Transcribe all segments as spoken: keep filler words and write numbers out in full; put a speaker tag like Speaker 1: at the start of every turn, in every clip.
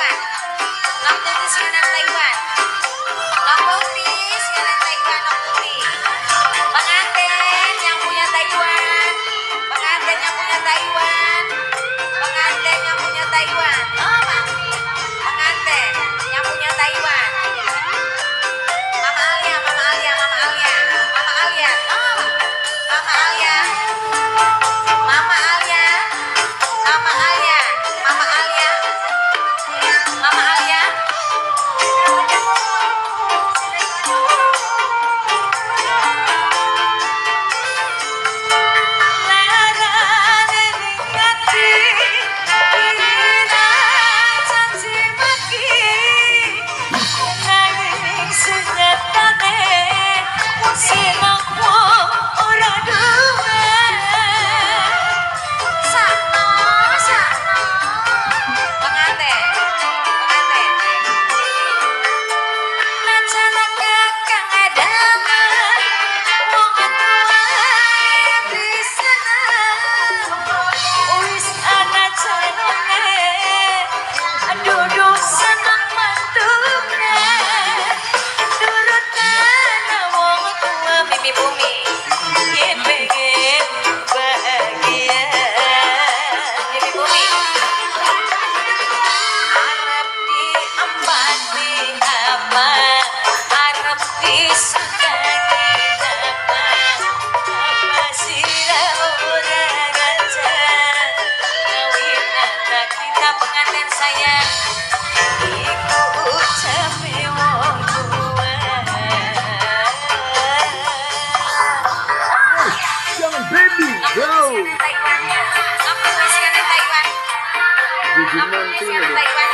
Speaker 1: Taiwan. Nok Putri siaran Taiwan. Nok Putri siaran Taiwan. Nok Putri. Pengantin yang punya Taiwan. Pengantin yang punya Taiwan. Pengantin yang punya Taiwan. Oh, Pak. Pengantin yang punya Taiwan. Mama Alia, Mama Alia, Mama Alia. Mama Alia. Oh, Mama Alia. Mama Alia. Mama Alia. Mama Alia. Mama Alia. Pengantin saya iku ucape wong tua.
Speaker 2: Jangan baby, go.
Speaker 1: Taiwan. Kamu masih ada Taiwan.
Speaker 2: Jujur
Speaker 1: Kamu
Speaker 2: nanti
Speaker 1: masih ada
Speaker 2: nih.
Speaker 1: Taiwan.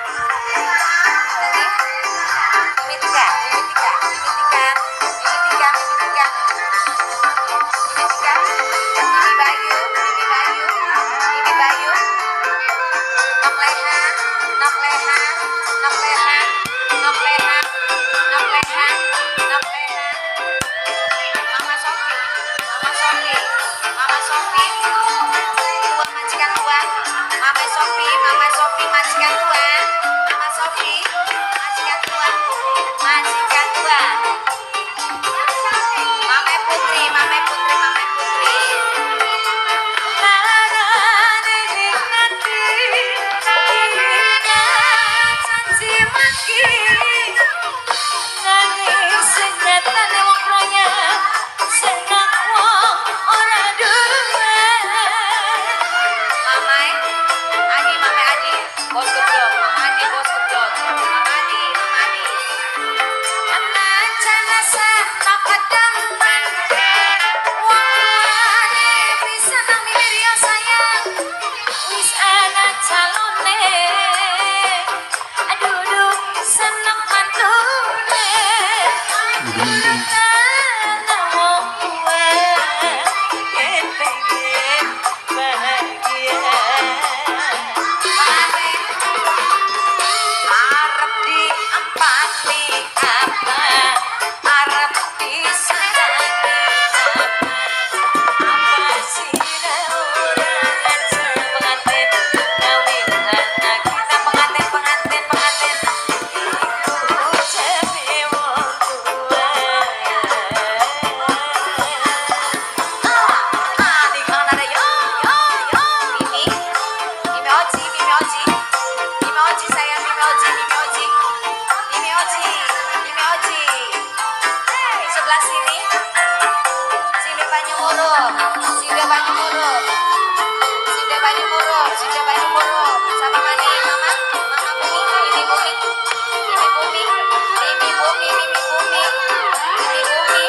Speaker 1: Ini tiga, ini tiga, ini tiga, ini tiga, ini tiga, ini tiga, ini Bayu, ini Bayu, ini Bayu. Nok leha, nok leha, nok leha, nok leha, nok leha, nok leha. Mama Sofi, Mama Sofi, Mama Sofi, dua majikan tua. Mama Sofi, Mama Sofi majikan tua. Mama Sofi, majikan tua, majikan tua. Mama Putri, Mama Putri, Mama Putri. Mamai, Adi, Mamai Adi, bos gedong, Mama Adi, bos gedong, Mama Adi, Mama Adi. Anak janasa tak kadang, wani bisa nang bibir ya sayang, wis anak calone, aduh duh seneng mantune. Arep diempati apa? Arep disenangi apa? Apa sih orang aja pengantin kawin anak kita pengantin pengantin pengantin iku ucape wong tua. Ah, di kana ada yo yo yo Mimi, Mimi Oji, Mimi Oji. Mimi Oji sayang, Mimi Oji, Mimi Oji. Mimi Oji, Mimi Oji. Di sebelah sini. Sini Banyumoro, Sini Banyumoro. Sini Banyumoro, Sini Banyumoro. Sama mani, Mama, Mama Bumi, Mimi Bumi. Mimi Bumi, Mimi Bumi, Mimi Bumi. Mimi Bumi.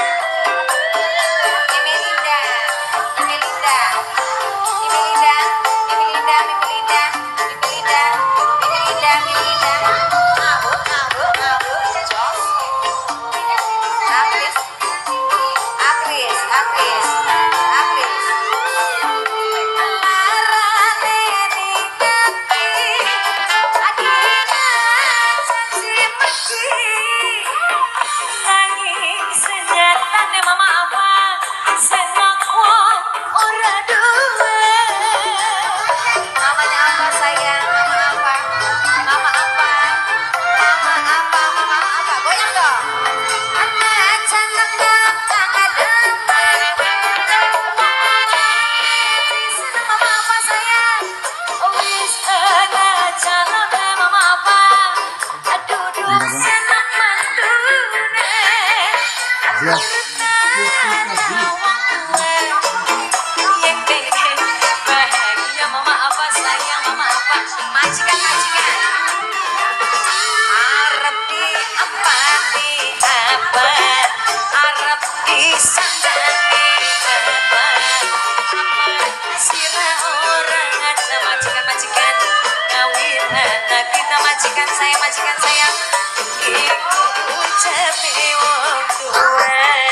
Speaker 1: Mimi Linda, Mimi Linda. Mimi Linda, Mimi Linda, Mimi Linda. Mimi Linda, Mimi Linda, Mimi Linda. Ngabuk, ngabuk, ngabuk. Jos. Akris. Akris, Akris. Akris. Larane nikati. Adi.
Speaker 2: Yes.
Speaker 1: Yang pengen bahagia mama apa sayang mama apa majikan majikan Arab di apa di apa Arab di sandani apa apa sira orang ada majikan majikan ngawin anak kita majikan saya majikan saya ikut ucapi wong tua.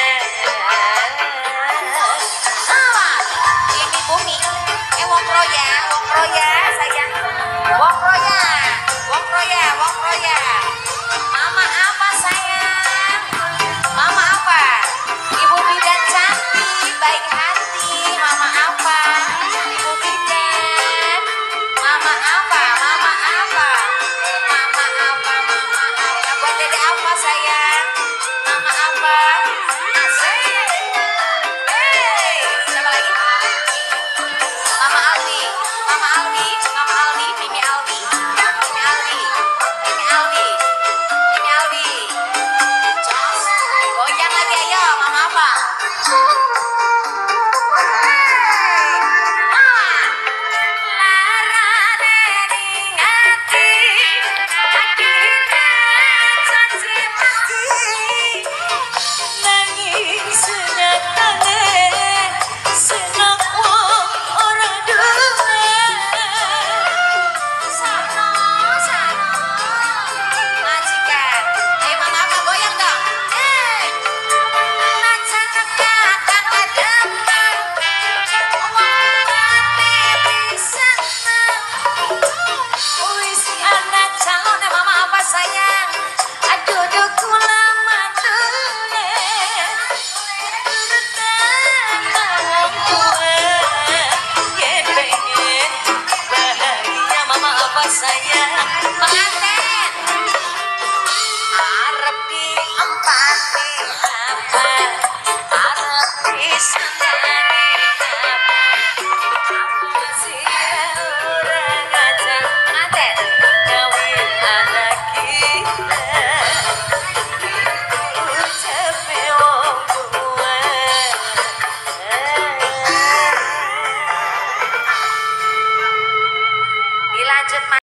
Speaker 1: Ini bumi, eh wong roya, wong roya sayang, wong roya, wong roya, wong roya. Mama apa sayang? Mama apa? Ibu bidan cantik, baik hati. Mama apa? Ibu bidan. Mama apa? Mama apa? Mama apa? Mama apa? Buat dede apa sayang? Mama apa? Asik. Hey, siapa lagi? Mama Aldi, Mama Aldi, Mama Aldi, Mimi Aldi, Mimi Aldi, Mimi Aldi, Mimi Aldi. Jos, goyang lagi ayo, Mama apa? Sayang, aduh duh kula madune wong tua yen pengen bahagia mama apa sayang.